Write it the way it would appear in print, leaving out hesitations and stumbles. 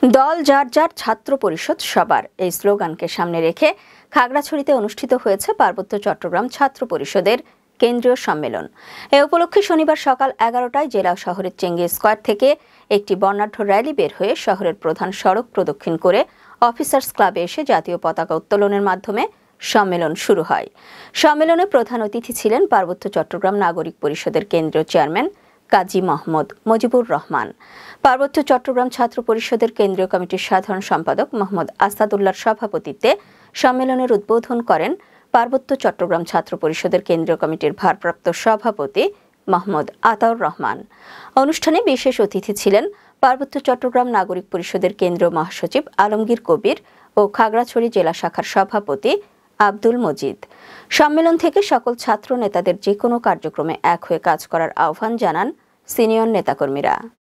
দল যার যার ছাত্র পরিষদ সবার, এই স্লোগানকে সামনে রেখে খাগড়াছড়িতে অনুষ্ঠিত হয়েছে পার্বত্য চট্টগ্রাম ছাত্র পরিষদের কেন্দ্রীয় সম্মেলন। এ উপলক্ষে শনিবার সকাল 11টায় জেলা শহরের চেঙ্গি স্কয়ার থেকে একটি বর্ণাঢ্য র্যালি বের হয়ে শহরের প্রধান সড়ক প্রদক্ষিণ করে অফিসার্স ক্লাবে এসে জাতীয় পতাকা উত্তোলনের মাধ্যমে সম্মেলন শুরু হয়। সম্মেলনে প্রধান অতিথি ছিলেন পার্বত্য চট্টগ্রাম নাগরিক পরিষদের কেন্দ্রীয় চেয়ারম্যান কাজী মোহাম্মদ মুজিবুর রহমান। পার্বত্য চট্টগ্রাম ছাত্র পরিষদের কেন্দ্রীয় কমিটির সাধারণ সম্পাদক মোহাম্মদ আসাদুল্লাহর সভাপতিত্বে সম্মেলনের উদ্বোধন করেন পার্বত্য চট্টগ্রাম ছাত্র পরিষদের কেন্দ্রীয় কমিটির ভারপ্রাপ্ত সভাপতি মোহাম্মদ আতাউর রহমান। অনুষ্ঠানে বিশেষ অতিথি ছিলেন পার্বত্য চট্টগ্রাম নাগরিক পরিষদের কেন্দ্রীয় মহাসচিব আলমগীর কবির ও খাগড়াছড়ি জেলা শাখার সভাপতি আব্দুল মজিদ। সম্মেলন থেকে সকল ছাত্র নেতাদের যে কোনো কার্যক্রমে এক হয়ে কাজ করার আহ্বান জানান সিনিয়র নেতাকর্মীরা।